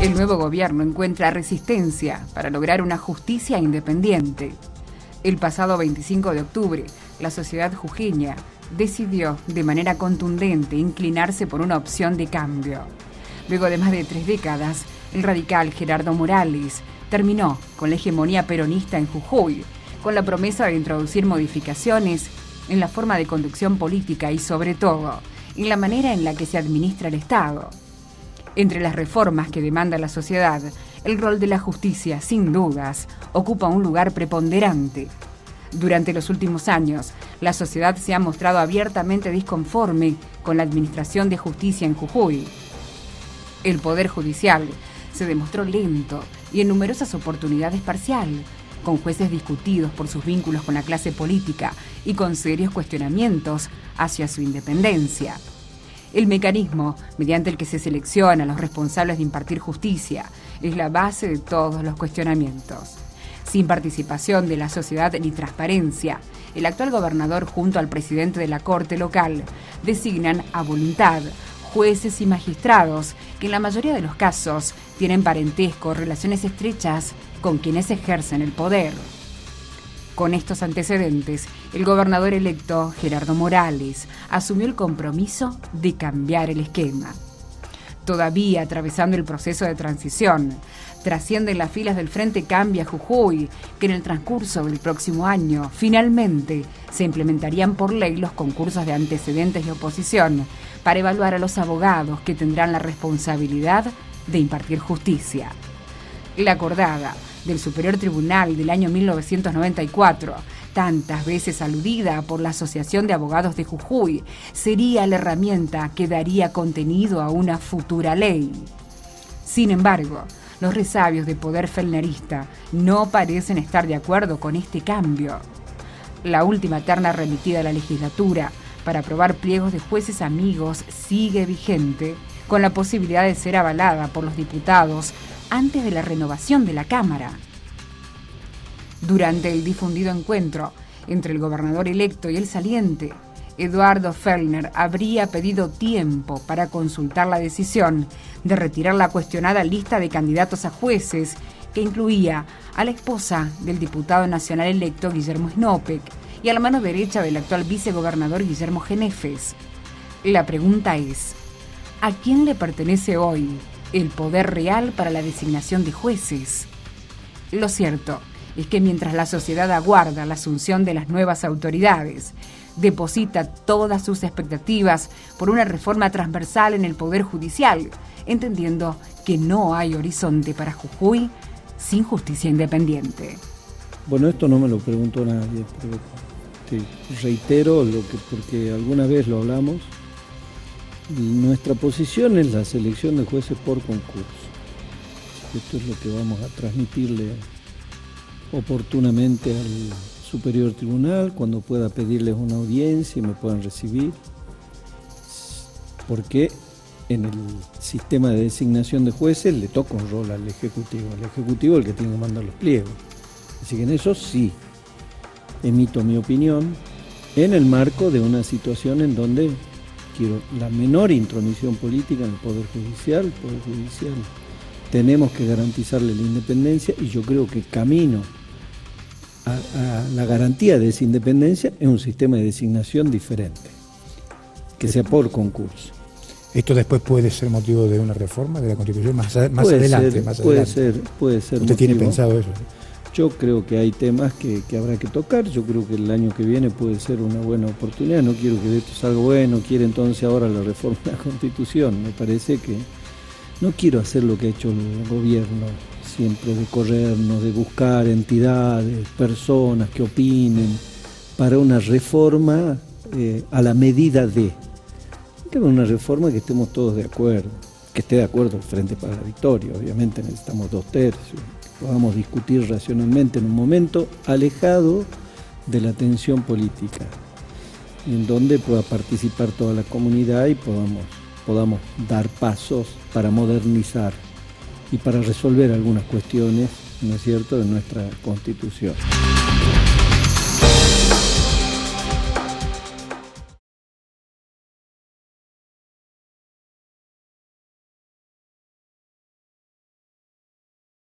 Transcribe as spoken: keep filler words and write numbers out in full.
El nuevo gobierno encuentra resistencia para lograr una justicia independiente. El pasado veinticinco de octubre, la sociedad jujeña decidió de manera contundente inclinarse por una opción de cambio. Luego de más de tres décadas, el radical Gerardo Morales terminó con la hegemonía peronista en Jujuy, con la promesa de introducir modificaciones en la forma de conducción política y, sobre todo, en la manera en la que se administra el Estado. Entre las reformas que demanda la sociedad, el rol de la justicia, sin dudas, ocupa un lugar preponderante. Durante los últimos años, la sociedad se ha mostrado abiertamente disconforme con la administración de justicia en Jujuy. El Poder Judicial se demostró lento y en numerosas oportunidades parcial, con jueces discutidos por sus vínculos con la clase política y con serios cuestionamientos hacia su independencia. El mecanismo mediante el que se selecciona a los responsables de impartir justicia es la base de todos los cuestionamientos. Sin participación de la sociedad ni transparencia, el actual gobernador junto al presidente de la Corte local designan a voluntad jueces y magistrados que en la mayoría de los casos tienen parentesco o relaciones estrechas con quienes ejercen el poder. Con estos antecedentes, el gobernador electo, Gerardo Morales, asumió el compromiso de cambiar el esquema. Todavía atravesando el proceso de transición, trascienden las filas del Frente Cambia Jujuy, que en el transcurso del próximo año, finalmente, se implementarían por ley los concursos de antecedentes de oposición para evaluar a los abogados que tendrán la responsabilidad de impartir justicia. La acordada del Superior Tribunal del año mil novecientos noventa y cuatro, tantas veces aludida por la Asociación de Abogados de Jujuy, sería la herramienta que daría contenido a una futura ley. Sin embargo, los resabios de poder felnerista no parecen estar de acuerdo con este cambio. La última terna remitida a la legislatura para aprobar pliegos de jueces amigos sigue vigente, con la posibilidad de ser avalada por los diputados antes de la renovación de la Cámara. Durante el difundido encuentro entre el gobernador electo y el saliente, Eduardo Fellner habría pedido tiempo para consultar la decisión de retirar la cuestionada lista de candidatos a jueces que incluía a la esposa del diputado nacional electo Guillermo Snopek y a la mano derecha del actual vicegobernador Guillermo Genefes. La pregunta es, ¿a quién le pertenece hoy el poder real para la designación de jueces? Lo cierto es que mientras la sociedad aguarda la asunción de las nuevas autoridades, deposita todas sus expectativas por una reforma transversal en el Poder Judicial, entendiendo que no hay horizonte para Jujuy sin justicia independiente. Bueno, esto no me lo preguntó nadie, pero te reitero lo que, porque alguna vez lo hablamos. Nuestra posición es la selección de jueces por concurso. Esto es lo que vamos a transmitirle oportunamente al Superior Tribunal cuando pueda pedirles una audiencia y me puedan recibir, porque en el sistema de designación de jueces le toca un rol al Ejecutivo, el Ejecutivo es el que tiene que mandar los pliegos. Así que en eso sí emito mi opinión en el marco de una situación en donde quiero la menor intromisión política en el Poder Judicial. El Poder Judicial tenemos que garantizarle la independencia y yo creo que camino a, a la garantía de esa independencia es un sistema de designación diferente, que sea por concurso. ¿Esto después puede ser motivo de una reforma de la Constitución más, más puede adelante? Ser, más puede, adelante. Ser, puede ser. ¿Usted motivo. tiene pensado eso? Yo creo que hay temas que, que habrá que tocar. Yo creo que el año que viene puede ser una buena oportunidad. No quiero que de esto salga bueno, quiero entonces ahora la reforma de la Constitución. Me parece que no quiero hacer lo que ha hecho el gobierno, siempre de corrernos, de buscar entidades, personas que opinen para una reforma eh, a la medida de. Quiero una reforma que estemos todos de acuerdo, que esté de acuerdo el Frente para la Victoria. Obviamente necesitamos dos tercios. Podamos discutir racionalmente en un momento alejado de la tensión política, en donde pueda participar toda la comunidad y podamos, podamos dar pasos para modernizar y para resolver algunas cuestiones, ¿no es cierto?, de nuestra Constitución.